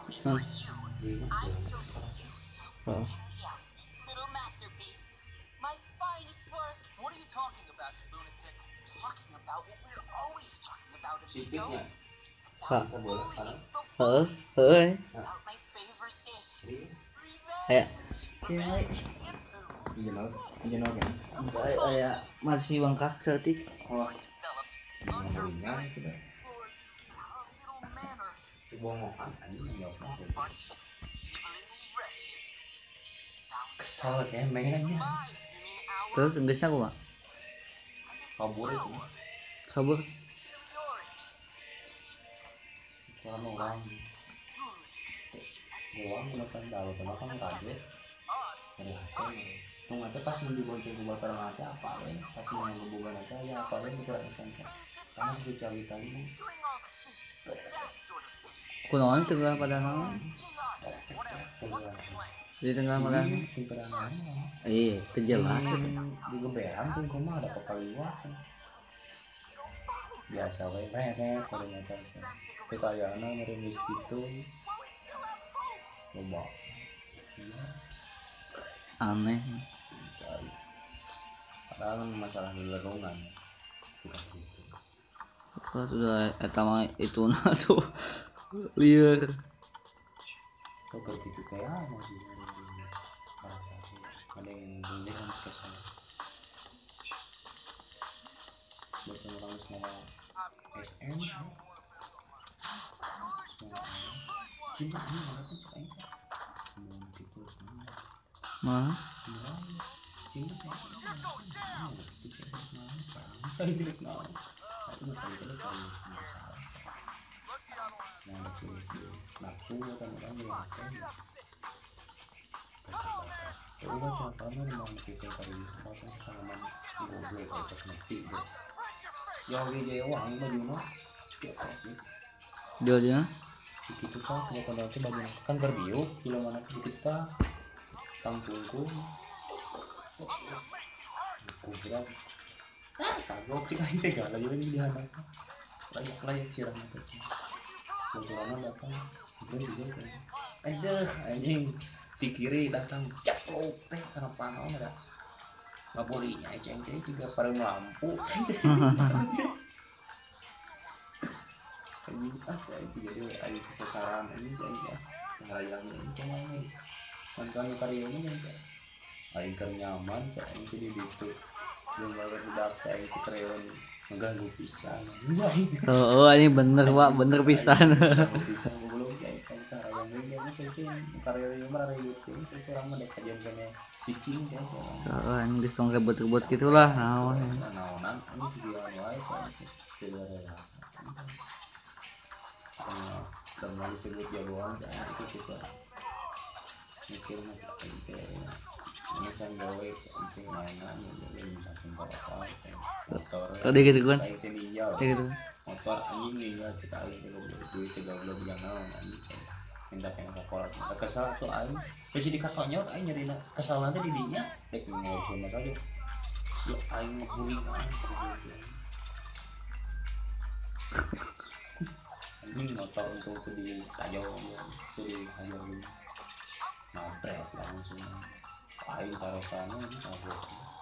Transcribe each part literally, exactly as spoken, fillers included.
Gimana? Oh. Sikitnya Kak. bisa bola sekarang. Heeh, heeh. Nah, Kayak kayak iya nol, iya nol kan? kayak kayak masih bengkak setik. Oh, ngobrolnya itu dah. Kebohongan anjing jawab apa? Kesal kayak mainnya. Terus Inggrisnya aku mah Kabur itu. kabur. Orang orang. Orang melakukan dalu kan kaget. Dari hati. Tunggu aja pas mau dibonceng ke bakar mati apa ya? Pas mau ngebuka nanti ya apa ya mikir aja. Karena kita kita ini Kunaon tengah pada naon? Di tengah pada naon? Iya, itu jelas itu. di geberan tuh cuma ada kekaliwat biasa wae rere pada nyata kekayaan meremis gitu coba Aneh. cari padahal masalah di lingkungan bukan gitu Kok sudah eta mah itu nah tuh liar. kok gitu kayak masih ada yang dengan kesal bukan orang semua S M cinta ini apa sih cinta mau gitu Mah, cinta kayak gitu nah itu bukan itu kan nah itu nafsu kan orang yang apa coba contohnya mau kita cari kesempatan sama ngobrol atau ngerti deh yang di Jawa yang baju mah dia dia begitu kan kalau pada itu baju kan kerbiu bila mana begitu kan tangkungku kuburan kagok sih kain tega lagi lagi di mana lagi lagi cirah mata kuburan datang itu juga kan aduh anjing di kiri datang ceplok teh karena panon ada nggak bolehnya ceng ceng juga pada lampu anjing ah itu jadi ada kesesaran ini saja yang ini ceng nonton karya ini kan aing keur nyaman cak aing teh di ditu jeung barudak cak aing teh kreon mengganggu pisan oh, oh ini bener Pak, bener pisan. pisan belum cak aing cara yang ini mah cing karya ini mah ribut cing itu orang mah dek kajian kene cicing cak Oh, ini geus tong ribut-ribut gitulah naon. naonan ini video wae cak tidak rela dan mau disebut jagoan cak itu kita mikirnya aing teh ini kan gawe penting mainan jadi misalkan apa motor Kalau dia gitu kan. kayak itu ninja Kayak gitu. motor anjing ninja kita aing tiga puluh duit tiga puluh bulan naon anjing minta pengen sekolah kesal tuh aing terus jadi katanya aing nyari kesal nanti di dinya dek ngurusin aja yuk aing ngebully anjing motor untuk tuh di tajau tuh di tajau nabrak langsung aing taruh sana ini taruh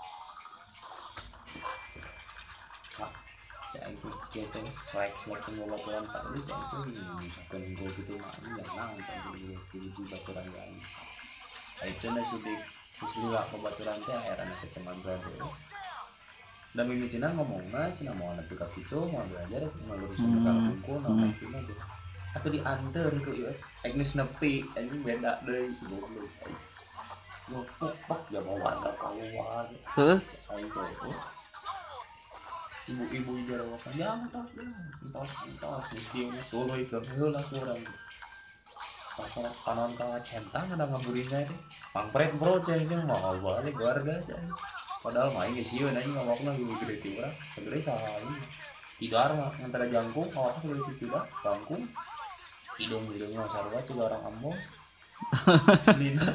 ah cak itu gitu selek selek pengobatan tadi cak itu ini kan gue gitu mah ini yang nang cak itu jadi di baturan kan itu nasi di terus lah pembaturan teh akhirnya nasi teman berada dan mimi cina ngomongnya cina mau anak buka itu mau belajar mau lurus sama kalau buku nama cina tuh aku diantar ke ya teknis nepi ini beda deh si goblok ngopok ya mau warga keluar Heeh. ayo ibu-ibu jarawakan ya entar entar entar mestinya turun ke heula kurang pasal kanan kalah centang ada ngaburinnya itu pangpret bro cengnya mau balik warga aja padahal main di sini nanya ngomongnya lebih gede tiba segede salah tidak mah antara jangkung awak segede situ dah jangkung hidung hidungnya sarwa tiga orang ambo lina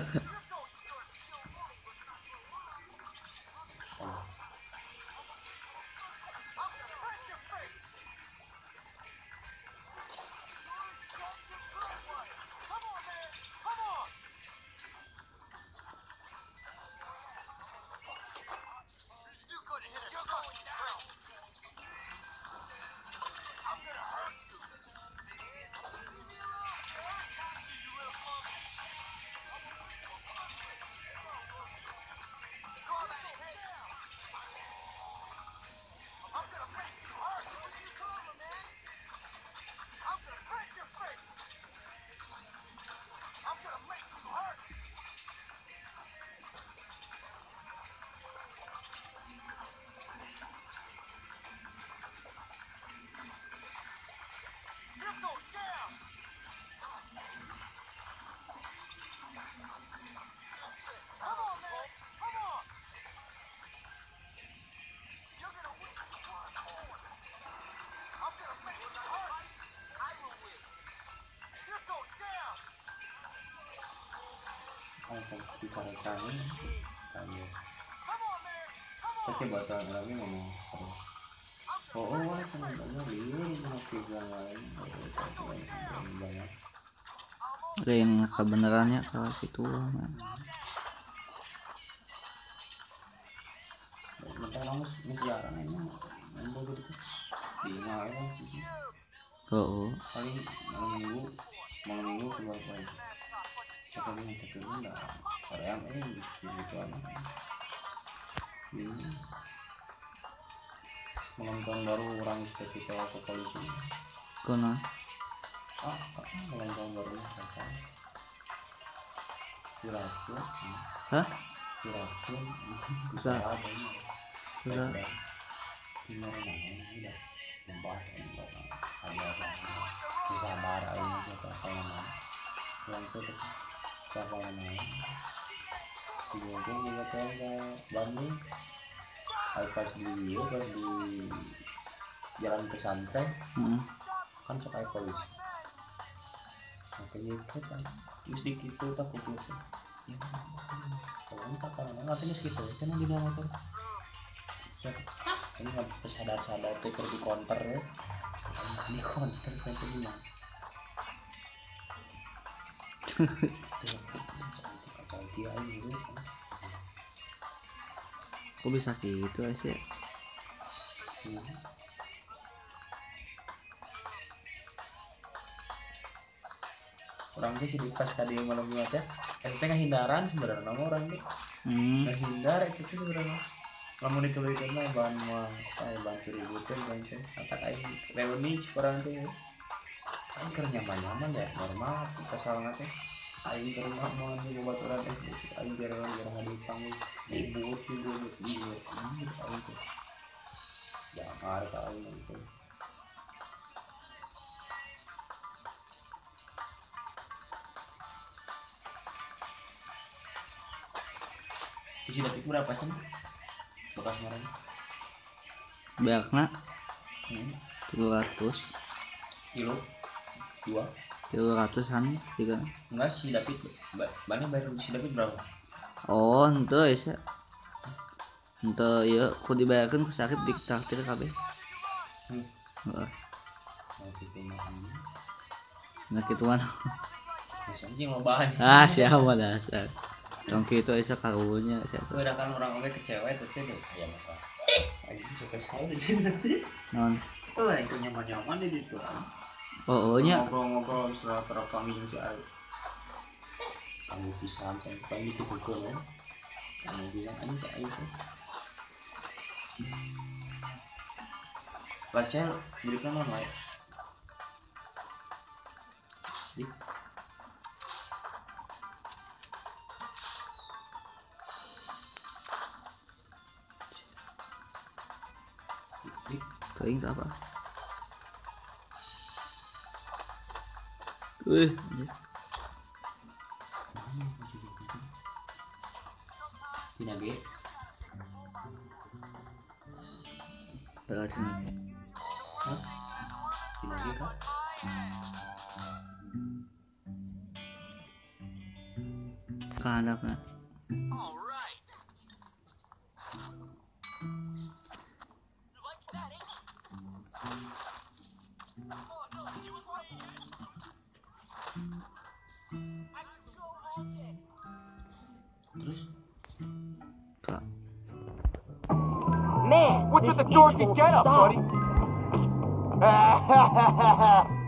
Ang pagkikarekannya kami kasi bata namin ngomong oo wala ka nang liwin mga piglangan banyak Ada yang kebenarannya kalau situ. bentar kamu jarang emang yang bodoh itu di ngawen sih Oh, oh. paling malam minggu malam minggu keluar keluar sekali yang sekali enggak Korea ini gitu gitu aja ini menonton baru orang kita ke polisi Kono. ah apa menonton baru apa diracun Hah? diracun Bisa. apa ini Bisa. timur mana ini dah lembah lembah ada apa sabar ini siapa namanya yang itu siapa namanya si mungkin juga kayak ke Bandung pas di video pas di jalan pesantren Hmm. kan sampai polisi makanya itu kan terus di situ tak putus ya kalau entah karena ngertinya segitu karena di dalam motor ini nggak sadar-sadar teker di counter ya di counter kan itu gimana cantik dia ini Kok bisa gitu sih? orang sih di pas tadi malam jumat ya itu tengah hindaran sebenarnya nama orang nih Hmm. menghindar itu sih sebenarnya namun itu itu mah bahan mah kayak bahan ributan kan sih kata kayak reuni orang tuh kan keur nyaman-nyaman ya normal kesal nanti aing keur mah mau buat orang itu aing biar orang biar ngadi panggil ibu ibu ibu aing tuh ya marah aing itu isi dapet berapa sih bekas kemarin Banyaknya hmm. tiga ratus. kilo dua tiga ratusan tiga. enggak si David banyak bayar si David berapa Oh, ente ya. Ente ya, ku dibayarkan ku sakit di traktir kabeh. hmm. Heeh. Nah, itu mah Nah kitu mana? masih anjing lo bahan Ah, siapa dasar. Tong kitu asa karunya siapa. udah kan orang oke kecewa itu tuh ya masalah anjing suka saya di sini sih Non. tuh lah itu nyaman-nyaman di situ Oh, oh nya. ngobrol-ngobrol setelah terpanggil si Ari kamu pisan saya panggil gitu kan kamu bilang aja tak itu Pasnya berikan online di di Teuing teh apa? Wih, sini lagi terus sini. hah sini lagi kak Kehandapna. terus Kak. Man, what's with the dorky getup, buddy?